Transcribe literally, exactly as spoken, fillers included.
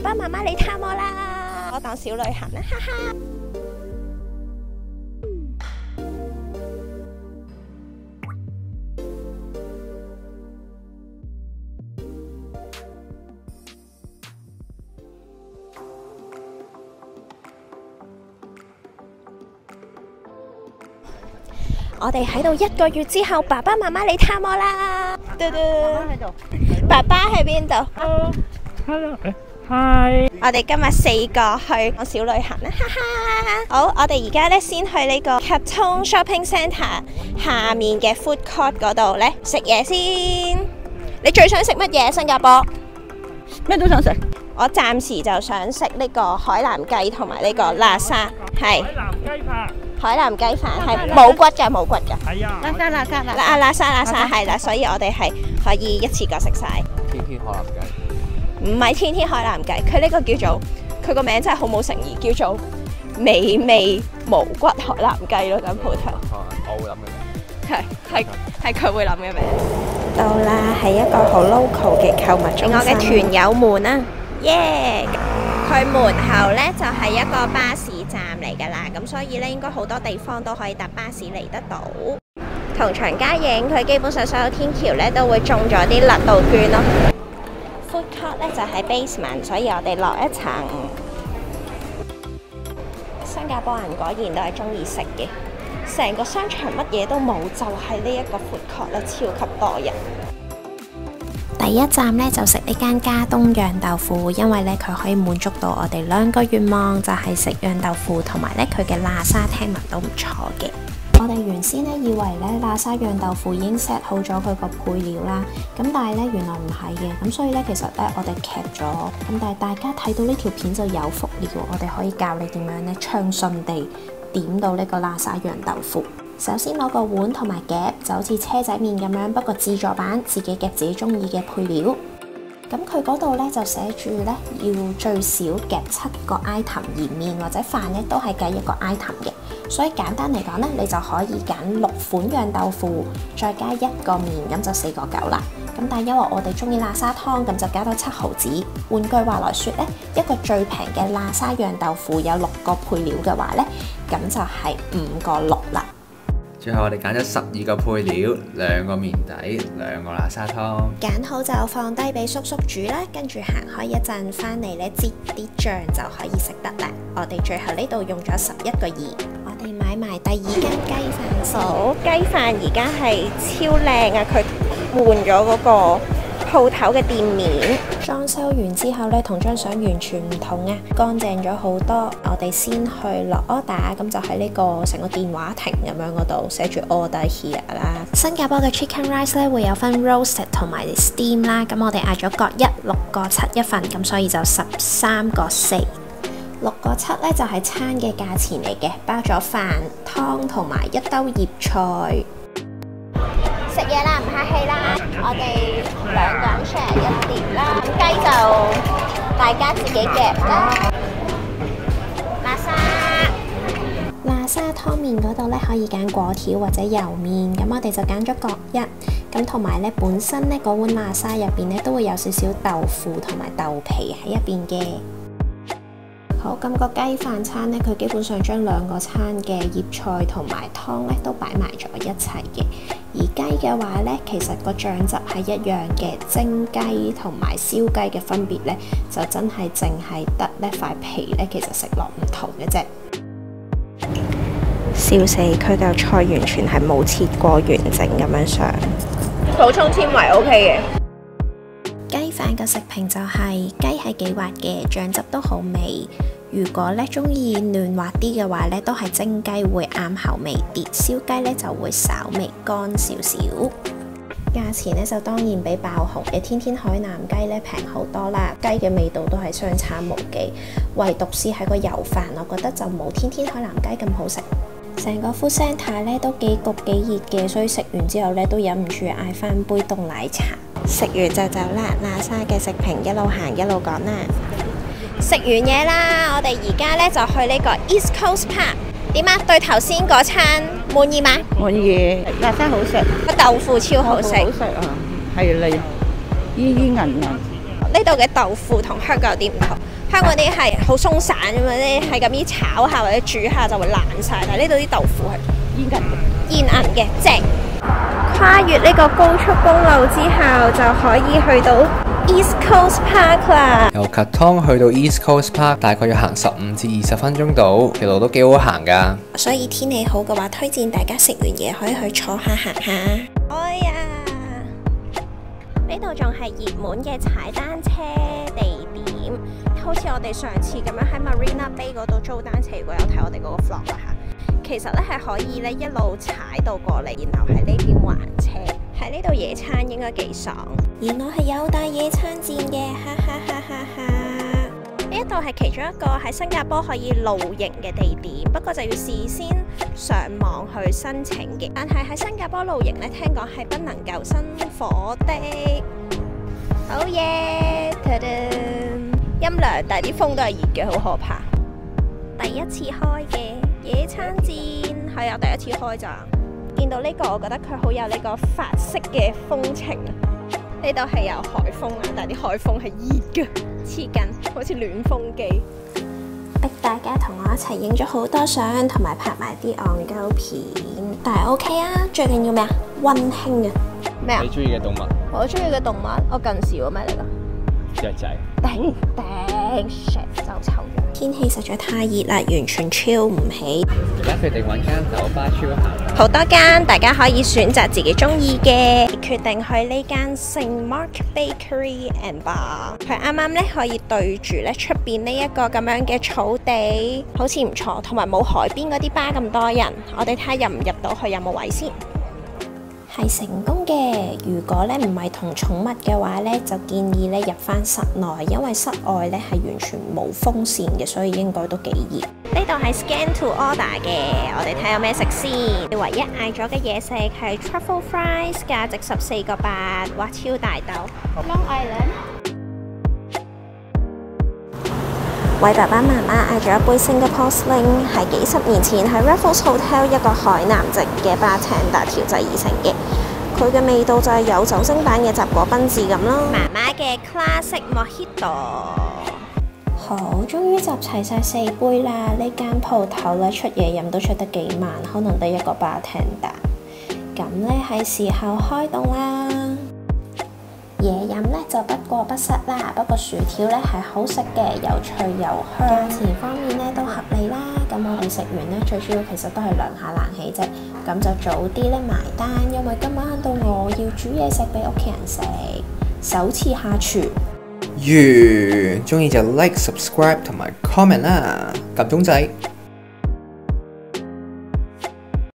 爸媽媽嚟探我啦，我當小旅行啦，哈哈。我哋喺度一個月之後，爸爸媽媽嚟探我啦。嘟嘟，喺度。爸爸喺邊度 ？Hello， Hi。 我哋今日四個去小旅行啦，哈哈。好，我哋而家咧先去呢個 Katong Shopping Centre 下面嘅 Food Court 嗰度咧食嘢先。你最想食乜嘢？新加坡咩都想食。 我暫時就想食呢個海南雞同埋呢個喇沙，係。 海南雞飯。 海南雞飯係冇骨㗎，冇骨㗎。 係啊。 喇沙喇沙喇啊喇沙喇沙係啦，所以我哋係可以一次過食晒。 天天海南雞。 唔係天天海南雞，佢呢個叫做佢個名真係好冇誠意，叫做美味無骨海南雞咯，間鋪頭。 我會諗嘅名。 係係係佢會諗嘅名。到啦，係一個好 local 嘅購物中心。我嘅團友們啊，耶！佢門口呢就係一個巴士站嚟㗎啦，咁所以呢應該好多地方都可以搭巴士嚟得到。同長嘉影佢基本上所有天橋呢都會中咗啲勒到券咯。Food court 呢就喺 basement， 所以我哋落一層。新加坡人果然都係中意食嘅，成個商場乜嘢都冇，就係呢一個 food court 咧，超級多人。第一站呢，就食呢間加東釀豆腐，因為呢，佢可以滿足到我哋兩個願望，就係食釀豆腐同埋呢佢嘅喇沙聽聞都唔錯嘅。我哋原先呢，以為呢喇沙釀豆腐已經 set 好咗佢個配料啦，咁但係呢，原來唔係嘅，咁所以呢，其實呢，我哋劇咗，咁但係大家睇到呢條片就有福了，我哋可以教你點樣呢暢順地點到呢個喇沙釀豆腐。首先攞個碗同埋夾，就好似車仔麵咁樣，不過自助版，自己夾自己中意嘅配料。咁佢嗰度咧就寫住咧要最少夾七個 item， 而麵或者飯咧都係計一個 item 嘅。所以簡單嚟講咧，你就可以揀六款釀豆腐，再加一個麵，咁就四個九啦。咁但係因為我哋中意喇沙湯，咁就加到七毫子。換句話來說咧，一個最平嘅喇沙釀豆腐有六個配料嘅話咧，咁就係五個六啦。 最後我哋揀咗十二個配料，兩個麵底，兩個喇沙湯。 揀好就放低俾叔叔煮啦，跟住行開一陣，翻嚟咧擠啲醬就可以食得啦。我哋最後呢度用咗十一個二，我哋買埋第二間雞飯先。好，雞飯而家係超靚啊！佢換咗嗰個鋪頭嘅店面，裝修完之後呢，同張相完全唔同啊，乾淨咗好多。我哋先去落 order， 咁就喺呢個成個電話亭咁樣嗰度寫住 order here 啦。新加坡嘅 chicken rice 呢會有分 roasted 同埋 steam 啦，咁我哋嗌咗各一六個七一份，咁所以就十三個四。六個七呢就係餐嘅價錢嚟嘅，包咗飯、湯同埋一兜葉菜。食嘢啦，唔客氣啦，我哋兩個人 share 一碟啦，咁雞就大家自己夾啦。喇沙，喇沙湯麵嗰度咧可以揀果條或者油麵，咁我哋就揀咗各一。咁同埋咧本身咧嗰碗喇沙入邊咧都會有少少豆腐同埋豆皮喺入邊嘅。好，咁個雞飯餐咧，佢基本上將兩個餐嘅醃菜同埋湯咧都擺埋咗一齊嘅。而雞嘅話咧，其實個醬汁係一樣嘅，蒸雞同埋燒雞嘅分別咧，就真係淨係得呢塊皮咧，其實食落唔同嘅啫。笑死，佢嚿菜完全係冇切過完整咁樣上，補充纖維 O K 嘅。雞飯嘅食評就係、是、雞係幾滑嘅，醬汁都好味。如果咧中意嫩滑啲嘅話咧，都係蒸雞會啱口味啲，燒雞咧就會稍微乾少少。價錢咧就當然比爆紅嘅天天海南雞咧平好多啦，雞嘅味道都係相差無幾，唯獨是係個油飯，我覺得就冇天天海南雞咁好食。成個 food centre 咧都幾焗幾熱嘅，所以食完之後咧都忍唔住嗌翻杯凍奶茶。食完就走啦，喇沙嘅食評一路行一路講啦。食完嘢啦，我哋而家咧就去呢個 East Coast Park。點啊？對頭先嗰餐滿意嗎？ 滿意，喇沙好食， 個豆腐超好食， 好食啊，係嚟，依依韌韌。 呢度嘅豆腐同香港有啲唔同， 香港啲係好鬆散咁樣咧，係咁樣炒下或者煮下就會爛晒，但係呢度啲豆腐係煙韌嘅， 煙韌嘅，正。跨越呢個高速公路之後，就可以去到 East Coast Park 啦。 由 Katong 去到 East Coast Park 大概要行十五至二十分鐘度，條路都幾好行㗎。 所以天氣好嘅話，推薦大家食完嘢可以去坐下行下。哎呀，呢度仲係熱門嘅踩單車地點，好似我哋上次咁樣喺 Marina Bay 嗰度租單車。如果有睇我哋嗰個 vlog 啦嚇，其實咧係可以咧一路踩到過嚟，然後喺呢邊還車。喺呢度野餐應該幾爽，而我係有帶野餐墊嘅，哈哈哈哈哈！呢一度係其中一個喺新加坡可以露營嘅地點，不過就要事先上網去申請嘅。但係喺新加坡露營咧，聽講係不能夠生火的。好嘢，噔噔，陰涼，但係啲風都係熱嘅，好可怕。第一次開嘅野餐墊係我第一次開咋。見到呢個，我覺得佢好有呢個法式嘅風情啊！呢度係有海風啊，但係啲海風係熱嘅，黐筋，好似暖風機。逼大家同我一齊影咗好多相，同埋拍埋啲戇鳩片，但係 OK 啊！最緊要咩啊？溫馨啊！咩啊？ 你中意嘅動物？ 我中意嘅動物，我近視喎，咩嚟㗎？ 雀仔。 頂頂 shit 就臭咗。天氣實在太熱啦，完全超唔起。 而家決定揾間酒吧超行。 好多間，大家可以選擇自己中意嘅。決定去呢間聖 Mark Bakery and Bar， 佢啱啱咧可以對住咧出邊呢一個咁樣嘅草地，好似唔錯，同埋冇海邊嗰啲吧咁多人。我哋睇下入唔入到去，有冇位先。係成功嘅。如果咧唔係同寵物嘅話咧，就建議咧入翻室內，因為室外咧係完全冇風扇嘅，所以應該都幾熱。呢度係 Scan to Order 嘅，我哋睇有咩食先。唯一嗌咗嘅嘢食係 Truffle Fries， 價值十四個八，哇超大兜。Long Island。為爸爸媽媽嗌咗一杯 Singapore Sling， 係幾十年前喺 Raffles Hotel 一個海南籍嘅 bartender 調製而成嘅。佢嘅味道就係有酒精版嘅雜果賓治咁咯。媽媽嘅 Classic Mojito。好，終於集齊晒四杯啦！呢間鋪頭咧出嘢飲都出得幾慢，可能得一個 bartender。咁咧係時候開動啦！嘢飲咧就不過不失啦，不過薯條咧係好食嘅，又脆又香。價錢方面咧都合理啦。咁我哋食完咧最主要其實都係涼下冷氣啫。咁就早啲咧埋單，因為今晚到我要煮嘢食俾屋企人食，首次下廚。 完，中意就 like、subscribe 同埋 comment 啦，撳鐘仔。